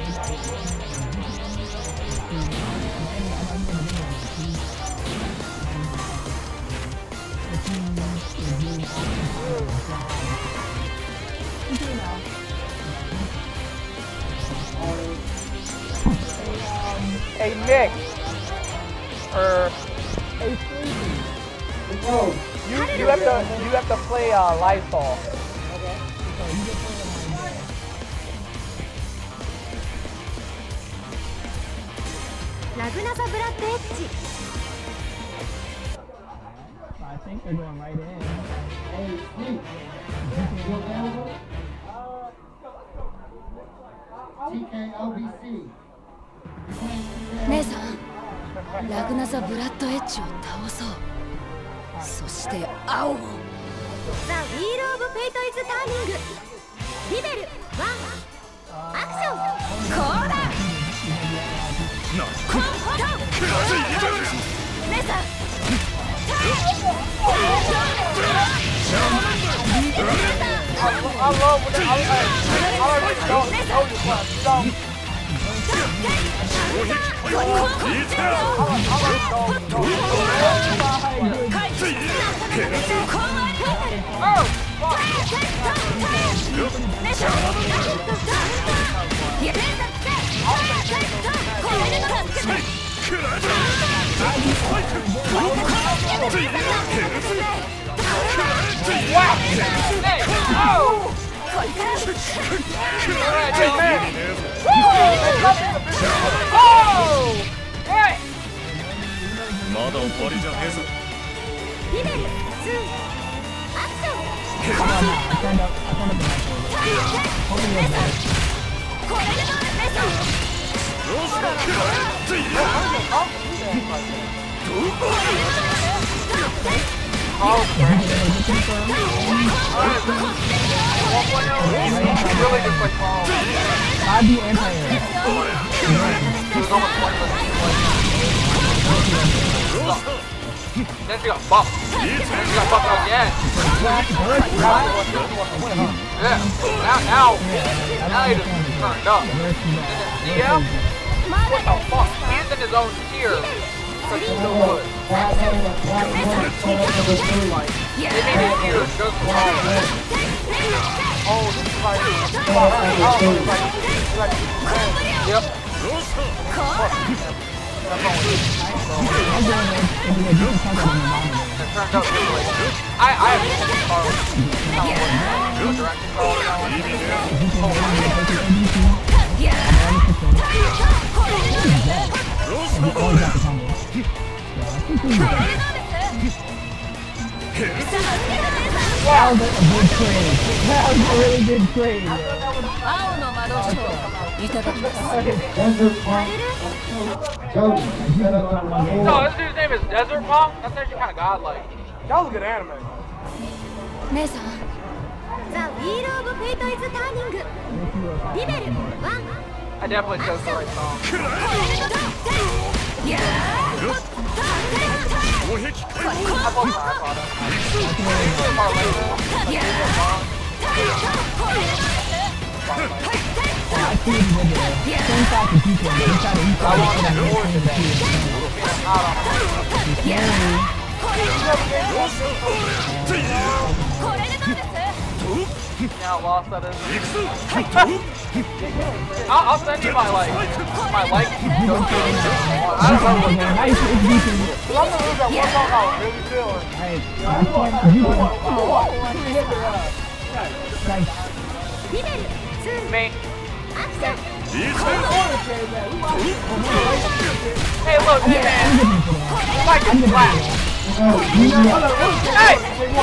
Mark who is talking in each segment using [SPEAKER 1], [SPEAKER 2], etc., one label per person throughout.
[SPEAKER 1] Hey Nick, hey Sleepy, you have to play Lysol. Okay.
[SPEAKER 2] Lagnaza Brat Edge.
[SPEAKER 3] I think they're going right in.
[SPEAKER 4] Hey, Steve. TKLBC.
[SPEAKER 2] 姉さん、ラグナザ・ブラッドエッジを倒そう。そして青を。ザ・ウィール・オブ・フェイト・イズ・ターニング。リベル1アクション。こうだ。コンフォト。姉さん。
[SPEAKER 1] I love when I already know you
[SPEAKER 3] I'd be anti-hero.
[SPEAKER 1] Then she got buffed. Then she got buffed again. Yeah. Now he just turned up. And then CM? What the fuck? He's in his own tier. Such so good. They made his tier just wrong. Oh, this is like... Yep. I have a car with direction
[SPEAKER 3] That was a good trade. That was a really good trade.
[SPEAKER 1] No, this dude's name is Desert Punk? That's actually kind of godlike. That was a good anime.
[SPEAKER 2] 姉さん、ザ・ウィール・オブ・フェイト・イズ・ターニング。リベル1。
[SPEAKER 1] I definitely chose the right song. Now lost that is. I'll send you my like. I don't know. I'm gonna lose that one song I was really feeling. Me. Hey, look, hey man. Like it's flat. Hey!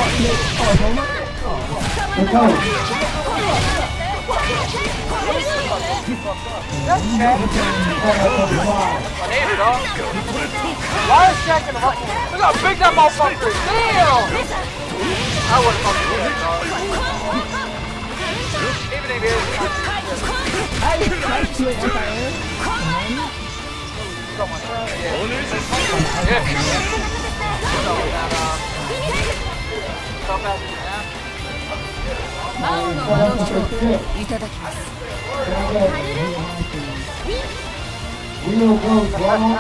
[SPEAKER 1] Why is Shaq in the rock? Look how big that motherfucker is! Damn! I wouldn't fucking do that, dog. Even if it is. Yeah.
[SPEAKER 4] Wheel goes wrong.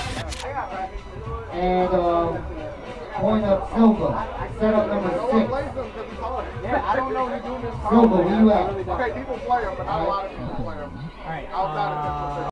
[SPEAKER 4] And point of Silva. Setup number 6.
[SPEAKER 1] Yeah, I don't know who's doing this.
[SPEAKER 4] Silva, where you at?
[SPEAKER 1] Okay, people play them, but not a lot of people play them.
[SPEAKER 3] Alright,
[SPEAKER 1] Outside of this.